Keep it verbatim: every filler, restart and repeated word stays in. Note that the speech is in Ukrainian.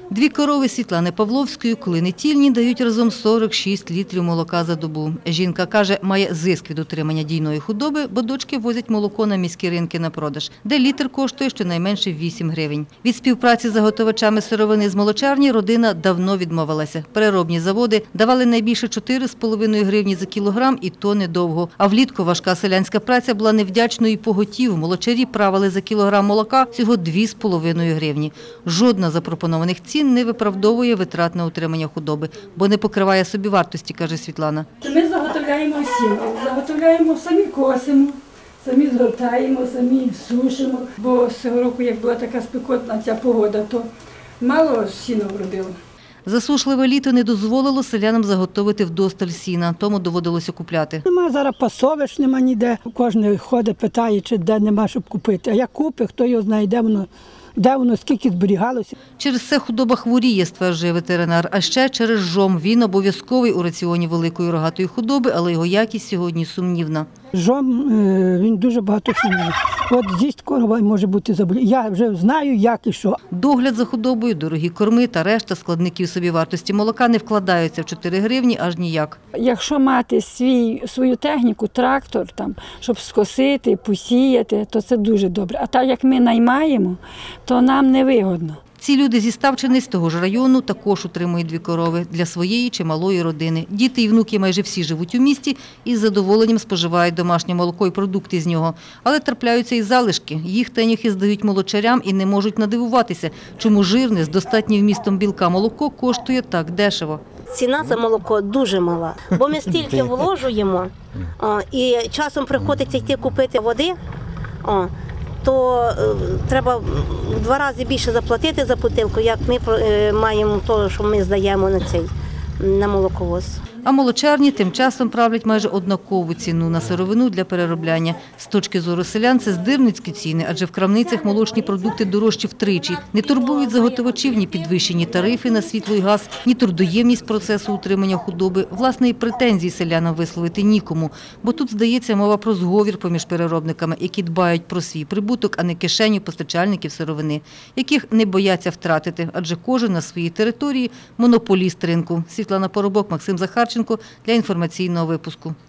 Дві корови Світлани Павловської, коли не тільні, дають разом сорок шість літрів молока за добу. Жінка каже, має зиск від утримання дійної худоби, бо дочки возять молоко на міські ринки на продаж, де літр коштує щонайменше вісім гривень. Від співпраці з заготовачами сировини з молочарні родина давно відмовилася. Переробні заводи давали найбільше чотири з половиною гривні за кілограм, і то недовго. А влітку важка селянська праця була невдячною і поготів. Молочарі правили за кілограм молока всього дві з половиною гривні. Жодна з запропонованих цін не виправдовує витрат на утримання худоби, бо не покриває собівартості, каже Світлана. Ми заготовляємо сіно, заготовляємо, самі косимо, самі згортаємо, самі сушимо. Бо з цього року, як була така спекотна ця погода, то мало сіна вродило. Засушливе літо не дозволило селянам заготовити вдосталь сіна, тому доводилося купляти. Нема зараз пасовищ, нема ніде. Кожен ходить, питає, чи де нема, щоб купити. А як купить, хто його знає, де воно, де воно, скільки зберігалося. Через це худоба хворіє, стверджує ветеринар. А ще через жом. Він обов'язковий у раціоні великої рогатої худоби, але його якість сьогодні сумнівна. Жом, він дуже багато хімії. От з'їсть корова може бути заболівання. Я вже знаю, як і що. Догляд за худобою, дорогі корми та решта складників собівартості молока не вкладаються в чотири гривні аж ніяк. Якщо мати свій, свою техніку, трактор, там, щоб скосити, посіяти, то це дуже добре. А так як ми наймаємо, то нам невигодно. Ці люди зі Ставчини, з того ж району, також утримують дві корови для своєї чималої родини. Діти і внуки майже всі живуть у місті і з задоволенням споживають домашнє молоко і продукти з нього. Але трапляються і залишки. Їх теняхи здають молочарям і не можуть надивуватися, чому жирне з достатнім вмістом білка молоко коштує так дешево. Ціна за молоко дуже мала, бо ми стільки вложуємо, і часом приходиться йти купити води, то треба в два рази більше заплатити за бутилку, як ми маємо те, що ми здаємо на цей, на молоковоз. А молочарні тим часом правлять майже однакову ціну на сировину для переробляння. З точки зору селян це здирницькі ціни, адже в крамницях молочні продукти дорожчі втричі. Не турбують заготовачів ні підвищені тарифи на світло і газ, ні трудоємність процесу утримання худоби. Власне, і претензій селянам висловити нікому, бо тут, здається, мова про зговір поміж переробниками, які дбають про свій прибуток, а не кишеню постачальників сировини, яких не бояться втратити, адже кожен на своїй території монополіст ринку. Світлана Поробок, Максим Захарченко для інформаційного випуску.